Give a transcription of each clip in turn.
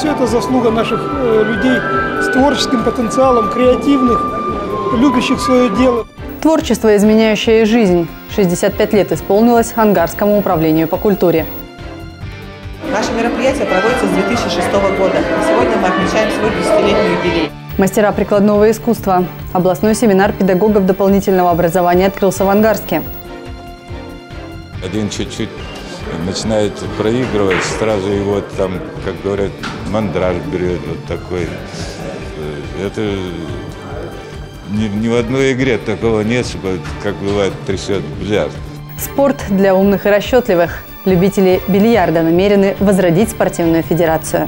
Все это заслуга наших людей с творческим потенциалом, креативных, любящих свое дело. Творчество, изменяющее жизнь. 65 лет исполнилось Ангарскому управлению по культуре. Наше мероприятие проводится с 2006 года. И сегодня мы отмечаем свой 10-летний юбилей. Мастера прикладного искусства. Областной семинар педагогов дополнительного образования открылся в Ангарске. Один чуть-чуть начинает проигрывать, сразу его там, как говорят, мандраж берет вот такой. Это ни в одной игре такого нет, чтобы, как бывает, трясет бильярд. Спорт для умных и расчетливых. Любители бильярда намерены возродить спортивную федерацию.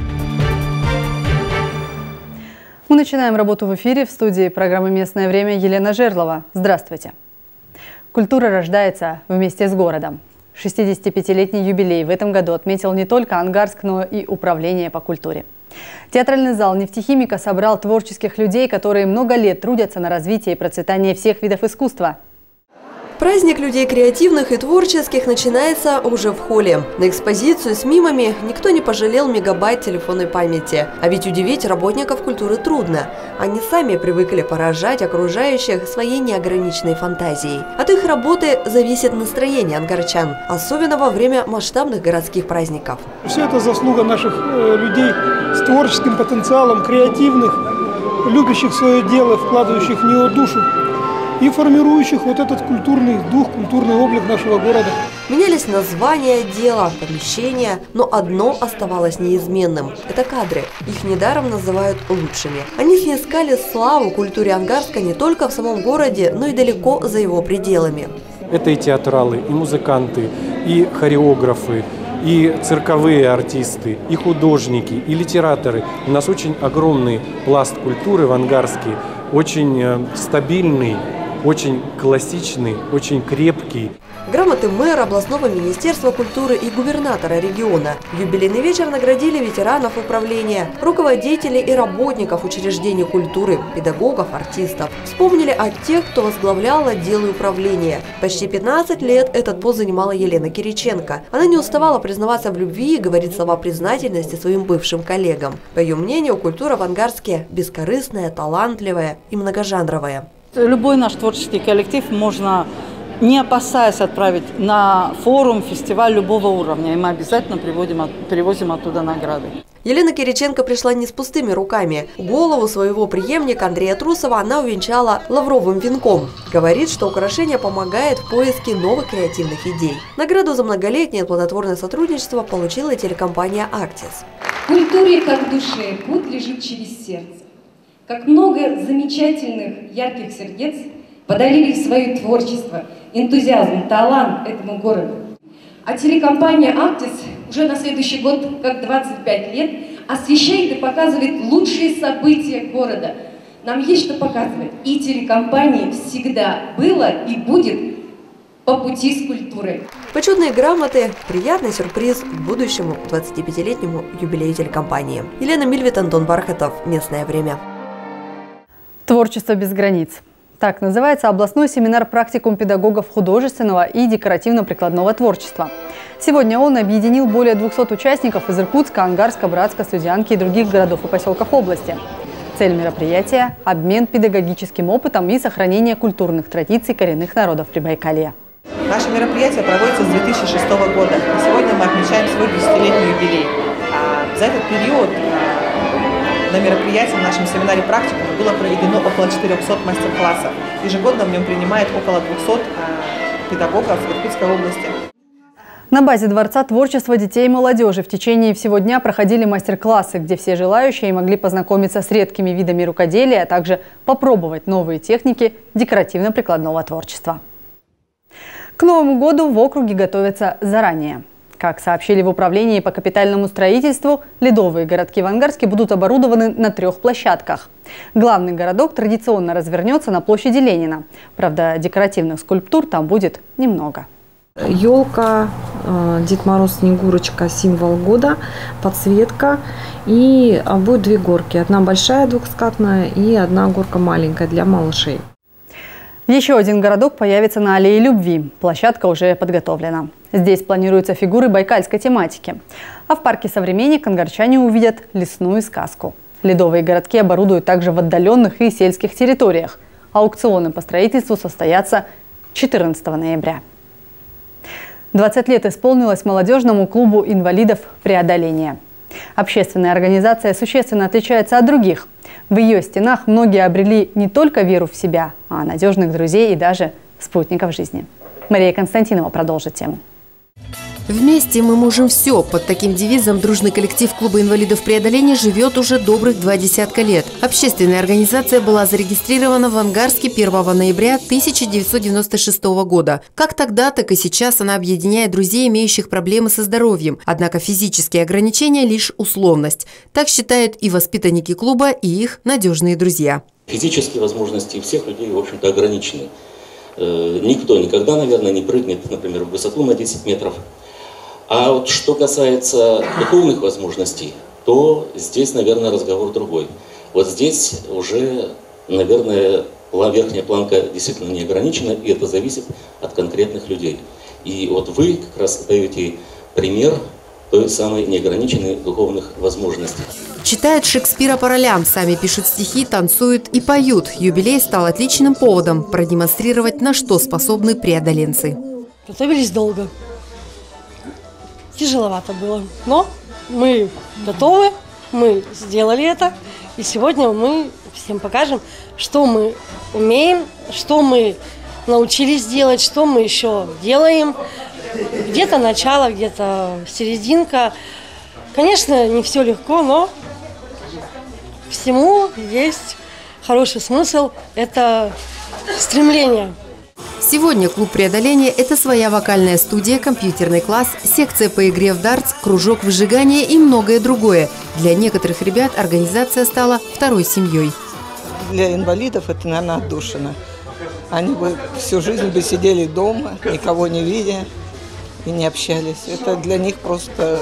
Мы начинаем работу в эфире. В студии программы «Местное время» Елена Жерлова. Здравствуйте. Культура рождается вместе с городом. 65-летний юбилей в этом году отметил не только Ангарск, но и Управление по культуре. Театральный зал «Нефтехимика» собрал творческих людей, которые много лет трудятся на развитие и процветание всех видов искусства. Праздник людей креативных и творческих начинается уже в холле. На экспозицию с мимами никто не пожалел мегабайт телефонной памяти. А ведь удивить работников культуры трудно. Они сами привыкли поражать окружающих своей неограниченной фантазией. От их работы зависит настроение ангарчан, особенно во время масштабных городских праздников. Все это заслуга наших людей с творческим потенциалом, креативных, любящих свое дело, вкладывающих в него душу и формирующих вот этот культурный дух, культурный облик нашего города. Менялись названия дела, помещения, но одно оставалось неизменным – это кадры. Их недаром называют лучшими. Они снискали славу культуре Ангарска не только в самом городе, но и далеко за его пределами. Это и театралы, и музыканты, и хореографы, и цирковые артисты, и художники, и литераторы. У нас очень огромный пласт культуры в Ангарске, очень стабильный, очень классичный, очень крепкий. Грамоты мэра, областного министерства культуры и губернатора региона. В юбилейный вечер наградили ветеранов управления, руководителей и работников учреждений культуры, педагогов, артистов. Вспомнили о тех, кто возглавлял отделы управления. Почти 15 лет этот пост занимала Елена Кириченко. Она не уставала признаваться в любви и говорить слова признательности своим бывшим коллегам. По ее мнению, культура в Ангарске бескорыстная, талантливая и многожанровая. Любой наш творческий коллектив можно, не опасаясь, отправить на форум, фестиваль любого уровня. И мы обязательно привозим оттуда награды. Елена Кириченко пришла не с пустыми руками. Голову своего преемника Андрея Трусова она увенчала лавровым венком. Говорит, что украшение помогает в поиске новых креативных идей. Награду за многолетнее плодотворное сотрудничество получила телекомпания «Актис». Культуре как душе путь лежит через сердце. Как много замечательных, ярких сердец подарили в свое творчество, энтузиазм, талант этому городу. А телекомпания «Актис» уже на следующий год, как 25 лет, освещает и показывает лучшие события города. Нам есть что показывать. И телекомпании всегда было и будет по пути с культурой. Почетные грамоты – приятный сюрприз к будущему 25-летнему юбилею телекомпании. Елена Мильвит, Антон Бархатов. Местное время. Творчество без границ. Так называется областной семинар-практикум педагогов художественного и декоративно-прикладного творчества. Сегодня он объединил более 200 участников из Иркутска, Ангарска, Братска, Студянки и других городов и поселков области. Цель мероприятия – обмен педагогическим опытом и сохранение культурных традиций коренных народов Прибайкалья. Наше мероприятие проводится с 2006 года. И сегодня мы отмечаем свой 10-летний юбилей. За этот период на мероприятии, в нашем семинаре практикума, было проведено около 400 мастер-классов. Ежегодно в нем принимает около 200 педагогов Иркутской области. На базе Дворца творчества детей и молодежи в течение всего дня проходили мастер-классы, где все желающие могли познакомиться с редкими видами рукоделия, а также попробовать новые техники декоративно-прикладного творчества. К Новому году в округе готовятся заранее. Как сообщили в управлении по капитальному строительству, ледовые городки в Ангарске будут оборудованы на 3 площадках. Главный городок традиционно развернется на площади Ленина. Правда, декоративных скульптур там будет немного. Елка, Дед Мороз, Снегурочка, символ года, подсветка. И будет 2 горки. Одна большая двухскатная и одна горка маленькая для малышей. Еще один городок появится на аллее Любви. Площадка уже подготовлена. Здесь планируются фигуры байкальской тематики. А в парке «Современник» ангарчане увидят лесную сказку. Ледовые городки оборудуют также в отдаленных и сельских территориях. Аукционы по строительству состоятся 14 ноября. 20 лет исполнилось молодежному клубу инвалидов «Преодоление». Общественная организация существенно отличается от других. В ее стенах многие обрели не только веру в себя, а надежных друзей и даже спутников жизни. Мария Константинова продолжит тему. Вместе мы можем все. Под таким девизом дружный коллектив клуба инвалидов «Преодоление» живет уже добрых 20 лет. Общественная организация была зарегистрирована в Ангарске 1 ноября 1996 года. Как тогда, так и сейчас она объединяет друзей, имеющих проблемы со здоровьем. Однако физические ограничения – лишь условность. Так считают и воспитанники клуба, и их надежные друзья. Физические возможности всех людей, в общем-то, ограничены. Никто никогда, наверное, не прыгнет, например, в высоту на 10 метров. А вот что касается духовных возможностей, то здесь, наверное, разговор другой. Вот здесь уже, наверное, верхняя планка действительно не ограничена, и это зависит от конкретных людей. И вот вы как раз даете пример той самой неограниченной духовных возможностей. Читают Шекспира по ролям, сами пишут стихи, танцуют и поют. Юбилей стал отличным поводом продемонстрировать, на что способны преодоленцы. Готовились долго. Тяжеловато было, но мы готовы, мы сделали это. И сегодня мы всем покажем, что мы умеем, что мы научились делать, что мы еще делаем. Где-то начало, где-то серединка. Конечно, не все легко, но всему есть хороший смысл. Это стремление. Сегодня клуб «Преодоление» – это своя вокальная студия, компьютерный класс, секция по игре в дартс, кружок выжигания и многое другое. Для некоторых ребят организация стала второй семьей. Для инвалидов это, наверное, отдушина. Они бы всю жизнь бы сидели дома, никого не видя и не общались. Это для них просто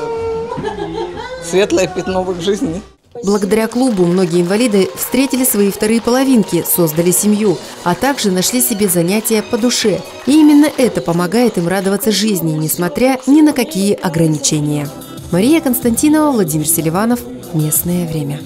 светлое пятно в их жизни. Благодаря клубу многие инвалиды встретили свои вторые половинки, создали семью, а также нашли себе занятия по душе. И именно это помогает им радоваться жизни, несмотря ни на какие ограничения. Мария Константинова, Владимир Селиванов. Местное время.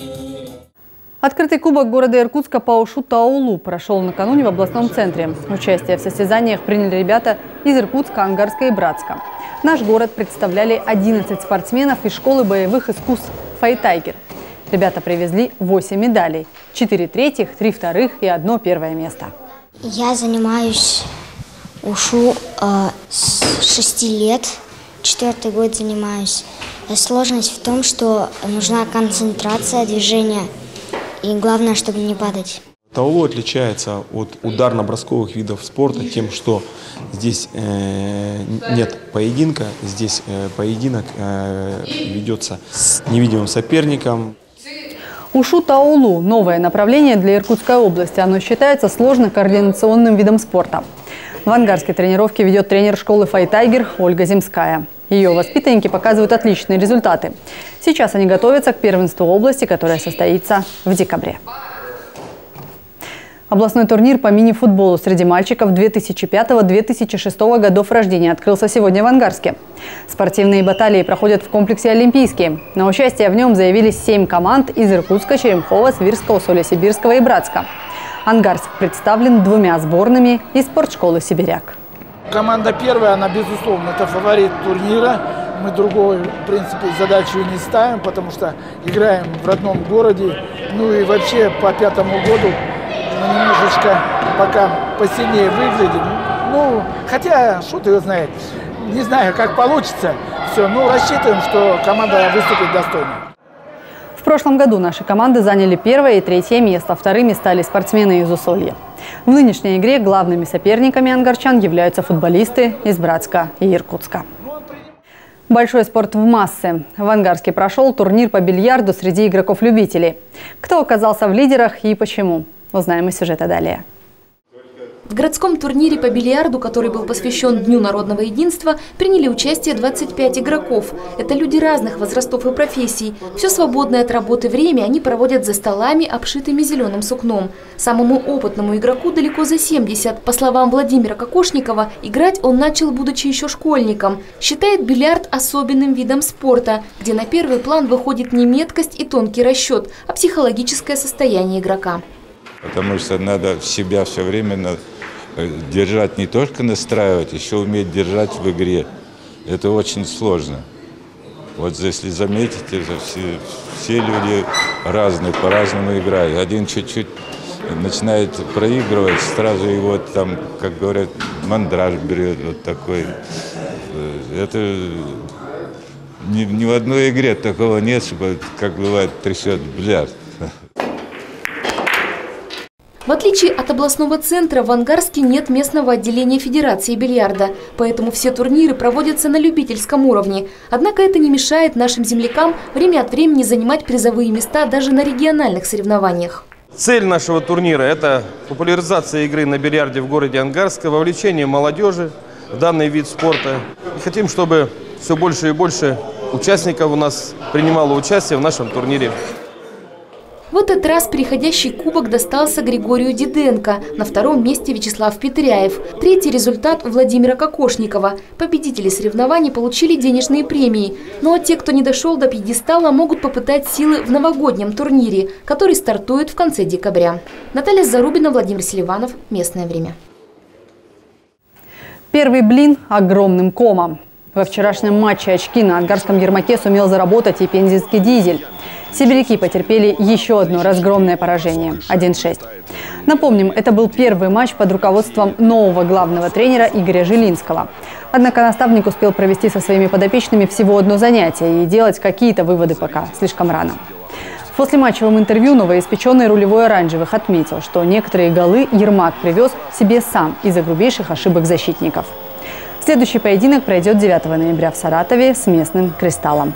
Открытый кубок города Иркутска по ушу-таулу прошел накануне в областном центре. Участие в состязаниях приняли ребята из Иркутска, Ангарска и Братска. Наш город представляли 11 спортсменов из школы боевых искусств «Файтайгер». Ребята привезли 8 медалей, 4 третьих, 3 вторых и 1 первое место. Я занимаюсь ушу с 6 лет, 4-й год занимаюсь. Сложность в том, что нужна концентрация движения и главное, чтобы не падать. Таулу отличается от ударно-бросковых видов спорта тем, что здесь нет поединка, здесь поединок ведется с невидимым соперником. Ушу-таулу – новое направление для Иркутской области. Оно считается сложно-координационным видом спорта. В Ангарске тренировки ведет тренер школы «Файтайгер» Ольга Земская. Ее воспитанники показывают отличные результаты. Сейчас они готовятся к первенству области, которое состоится в декабре. Областной турнир по мини-футболу среди мальчиков 2005-2006 годов рождения открылся сегодня в Ангарске. Спортивные баталии проходят в комплексе «Олимпийский». На участие в нем заявились 7 команд из Иркутска, Черемхова, Свирска, Усолья-Сибирского и Братска. Ангарск представлен 2 сборными из спортшколы «Сибиряк». Команда первая, она безусловно, это фаворит турнира. Мы другой, в принципе, задачу не ставим, потому что играем в родном городе. Ну и вообще по 5-му году мы немножечко пока посильнее выглядим. Ну, хотя, что ты его знает, не знаю, как получится. Все, ну, рассчитываем, что команда выступит достойно. В прошлом году наши команды заняли 1-е и 3-е место, вторыми стали спортсмены из Усолья. В нынешней игре главными соперниками ангарчан являются футболисты из Братска и Иркутска. Большой спорт в массы. В Ангарске прошел турнир по бильярду среди игроков-любителей. Кто оказался в лидерах и почему? Узнаем из сюжета далее. В городском турнире по бильярду, который был посвящен Дню народного единства, приняли участие 25 игроков. Это люди разных возрастов и профессий. Все свободное от работы время они проводят за столами, обшитыми зеленым сукном. Самому опытному игроку далеко за 70. По словам Владимира Кокошникова, играть он начал, будучи еще школьником. Считает бильярд особенным видом спорта, где на первый план выходит не меткость и тонкий расчет, а психологическое состояние игрока. Потому что надо себя все время держать, не только настраивать, еще уметь держать в игре. Это очень сложно. Вот если заметите, все люди разные, по-разному играют. Один чуть-чуть начинает проигрывать, сразу его там, как говорят, мандраж берет, вот такой. Это ни в одной игре такого нет, чтобы, как бывает, трясет бильярд. В отличие от областного центра, в Ангарске нет местного отделения Федерации бильярда, поэтому все турниры проводятся на любительском уровне. Однако это не мешает нашим землякам время от времени занимать призовые места даже на региональных соревнованиях. Цель нашего турнира – это популяризация игры на бильярде в городе Ангарска, вовлечение молодежи в данный вид спорта. И хотим, чтобы все больше и больше участников у нас принимало участие в нашем турнире. В этот раз переходящий кубок достался Григорию Диденко, на втором месте Вячеслав Петряев. Третий результат Владимира Кокошникова. Победители соревнований получили денежные премии. Ну а те, кто не дошел до пьедестала, могут попытать силы в новогоднем турнире, который стартует в конце декабря. Наталья Зарубина, Владимир Селиванов. Местное время. Первый блин огромным комом. Во вчерашнем матче очки на Ангарском Ермаке сумел заработать и пензенский «Дизель». Сибиряки потерпели еще одно разгромное поражение – 1-6. Напомним, это был первый матч под руководством нового главного тренера Игоря Жилинского. Однако наставник успел провести со своими подопечными всего одно занятие и делать какие-то выводы пока слишком рано. В послематчевом интервью новоиспеченный рулевой оранжевых отметил, что некоторые голы Ермак привез себе сам из-за грубейших ошибок защитников. Следующий поединок пройдет 9 ноября в Саратове с местным «Кристаллом».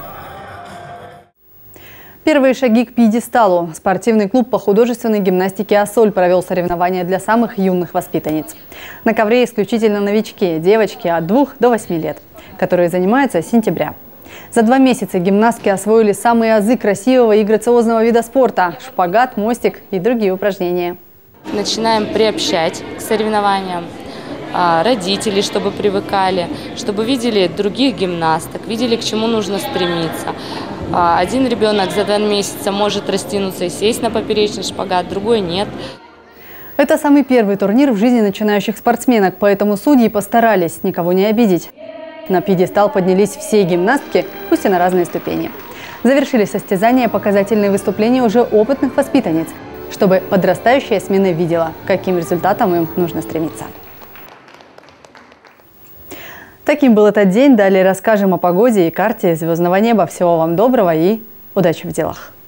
Первые шаги к пьедесталу. Спортивный клуб по художественной гимнастике «Ассоль» провел соревнования для самых юных воспитанниц. На ковре исключительно новички, девочки от 2 до 8 лет, которые занимаются с сентября. За 2 месяца гимнастки освоили самые азы красивого и грациозного вида спорта – шпагат, мостик и другие упражнения. Начинаем приобщать к соревнованиям родителей, чтобы привыкали, чтобы видели других гимнасток, видели, к чему нужно стремиться. Один ребенок за 2 месяца может растянуться и сесть на поперечный шпагат, другой нет. Это самый первый турнир в жизни начинающих спортсменок, поэтому судьи постарались никого не обидеть. На пьедестал поднялись все гимнастки, пусть и на разные ступени. Завершили состязания показательные выступления уже опытных воспитанниц, чтобы подрастающая смена видела, к каким результатам им нужно стремиться. Таким был этот день. Далее расскажем о погоде и карте звездного неба. Всего вам доброго и удачи в делах.